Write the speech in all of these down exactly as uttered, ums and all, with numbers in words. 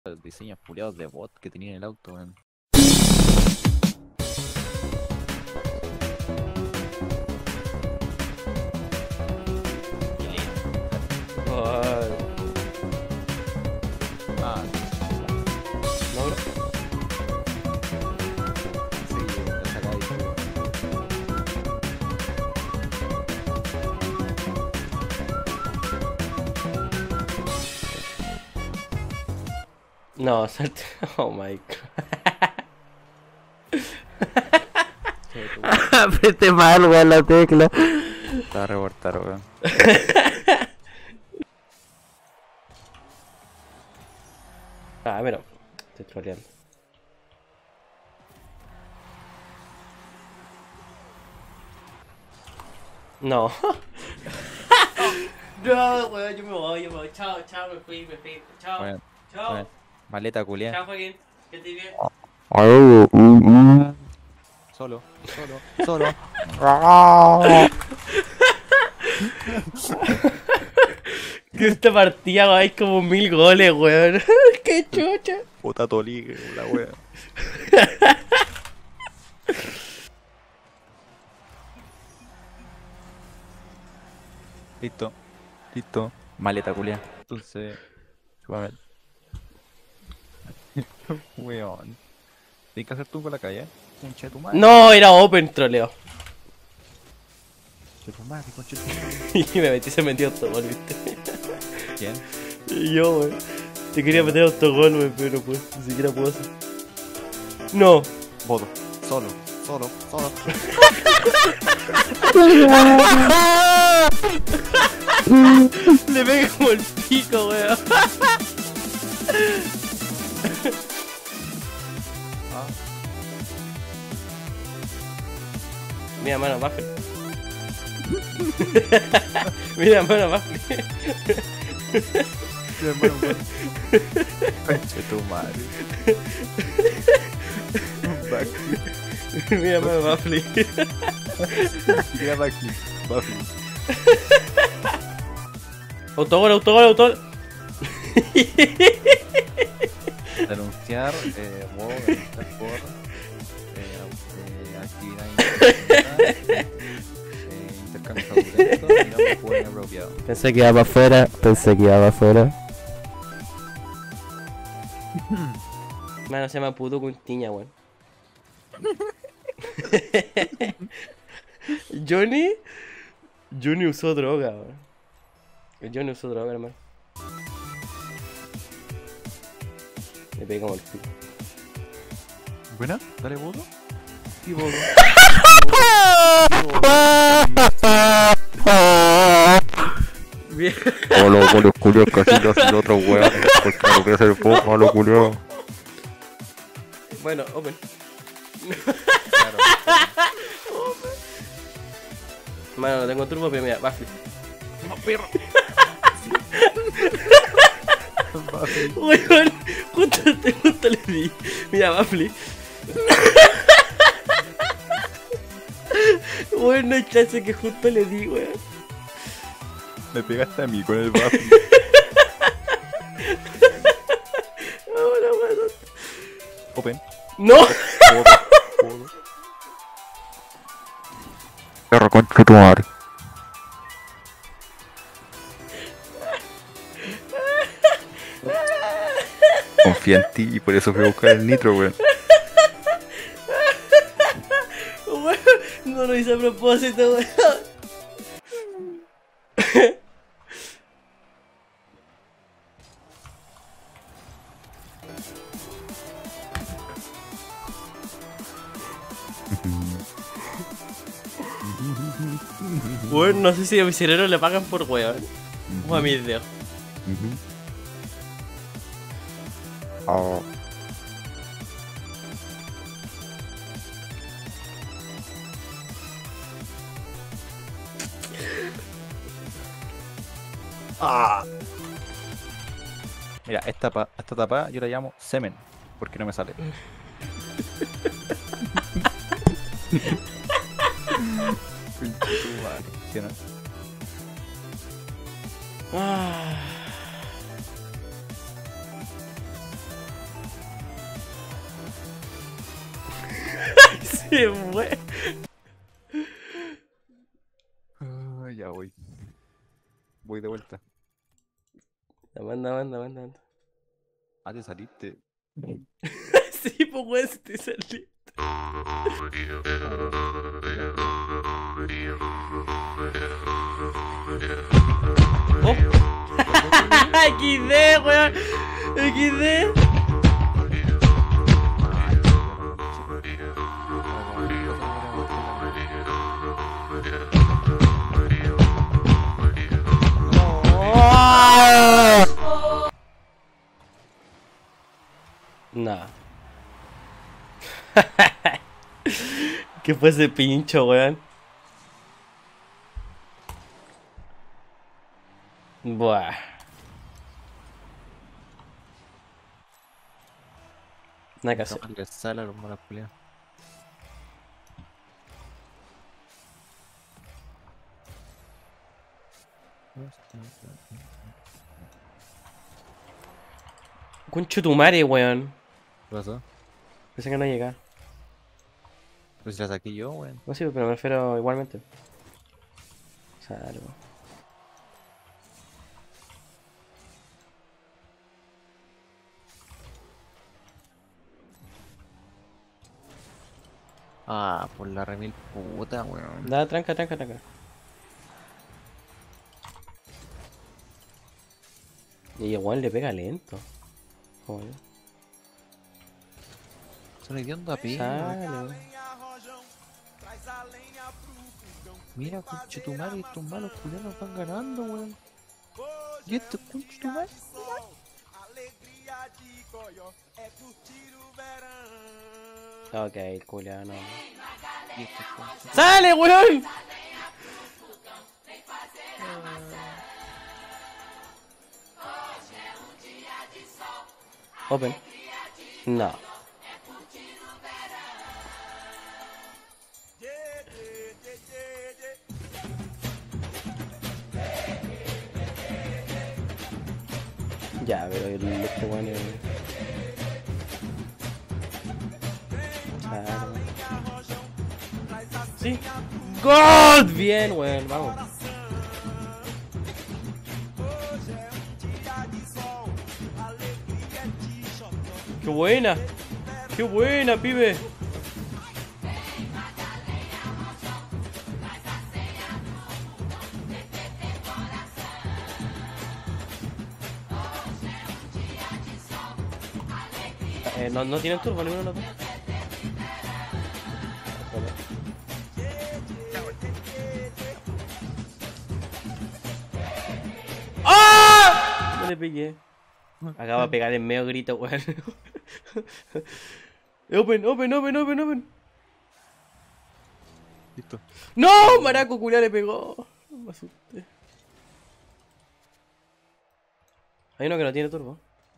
Los diseños puliados de bot que tenía en el auto, weón. Oh, Ah, no, bro. sí, lo sacáis, weón. No, salte. Oh my god. Che, tu weón. Apreté mal, weón, la tecla. Te va a reportar, weón. Ah, pero. Estoy troleando. No. No, weón, yo me voy, yo me voy. Chao, chao, me fui, me fui. Chao. Weón, Chao. weón. Maleta culia. Chao, Joaquín. Que estés bien. Solo, solo, solo. Que esta partida va, hay como mil goles, weón. Qué chucha. Puta toligue, la wea. Listo, listo. Maleta culia. Entonces, chúpame. Weón. Tienes que hacer tú con la calle, concha de tu madre. No, era open troleo. Concha de tu madre, concha de tu madre. Y me metí, se metió autogol, viste. ¿Quién? Y yo, weón. Te quería meter autogol, weón, pero no puedo. Ni siquiera puedo hacer. No. Voto. Solo, solo, solo. Le pega como el pico, weón. Ah, Mira, mano, Buffy. Mira, mano, Buffy. mi hermano, weón. Concha de tu madre. Backflip. Mira, mano, Buffy. Tira backflip. Backflip. Autogol, autogol, autogol. Denunciar, eh, wow, denunciar por eh, eh, actividad indiscriminada, eh, intercambio fraudulento y no me juego inapropiado. Pensé que iba para afuera, pensé que iba para afuera. Mano, se llama puto con tiña, weón. Johnny. Johnny usó droga, weón. Johnny usó droga, hermano. Le pegué como el pico. Buena, dale voto. Sí, voto. Bien. Hola, con los culios casi los otros weones. Porque no voy a hacer poco, malo culios. Bueno, open. Claro. Mano, no tengo turbo, pero mira, Buffy. No, perro. Weón, justo, justo le di. Mira, Buffy. Weón, no hay chance que justo le di, weón. Me pegaste a mí con el baffle. Ahora, weón. Open. ¡No! Voto. Voto. Perro, concha tu madre. Confía en ti y por eso fui a buscar el nitro, weón. Weón, no lo hice a propósito, weón. Weón, no sé si a mi cerebro le pagan por weón. O a mis dedos. Oh. Ah. Mira, esta, pa, esta tapa yo la llamo semen, porque no me sale. Concha tu madre, ¿sí o no? Ah. Se fue. Ah, ya voy. Voy de vuelta. Manda, manda, manda, manda. Ah, te saliste. Sí, pues weón, si te salí. Oh. equis de, weón. equis de. Nah. ¿Qué fue ese pincho, weón? Buah. Nada que hacer. Que sale a los malos culiados. Concho tu madre, weón. ¿Qué pasó? Pensé que no llegaba. Pues si la saqué yo, weón. No sí, pero me refiero igualmente. Salvo. Ah, por la remil puta, weón. Da, tranca, tranca, tranca. Y igual le pega lento. Joder. Son hediondos a pie. Sale. Mira, conchetumare, estos malos culiados van ganando, weón. Y estos conchetumare. Ok, el culiano. Y estos conchetumare. ¡Sale, weón! Open. No. Ya, pero el este weón es... Claro. Sí. ¡Gol! Bien, weón, vamos. ¡Qué buena! ¡Qué buena, pibe! Eh, no, no tienen turbo ninguno de los dos. ¡Ah! No le pegué. Acaba de pegar en medio grito, weón. Open, open, open, open, open. Listo. ¡No! Maraco culia le pegó. Me asusté. Hay uno que no tiene turbo.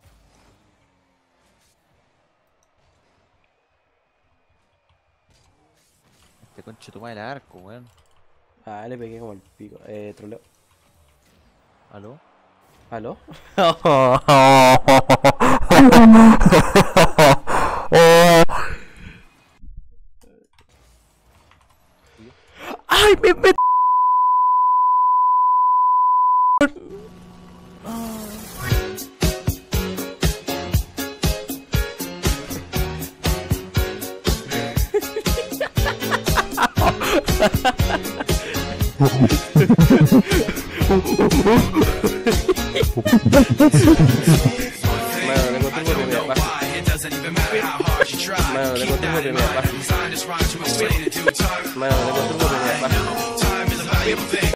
Este conchetumare el arco, weón. Ah, le pegué como el pico. Eh, troleo. ¿Aló? ¿Aló? ¡Ay, me me Mano, tengo turbo que me apaga. Mano, tengo turbo que me apaga. Mano, tengo turbo que me apaga.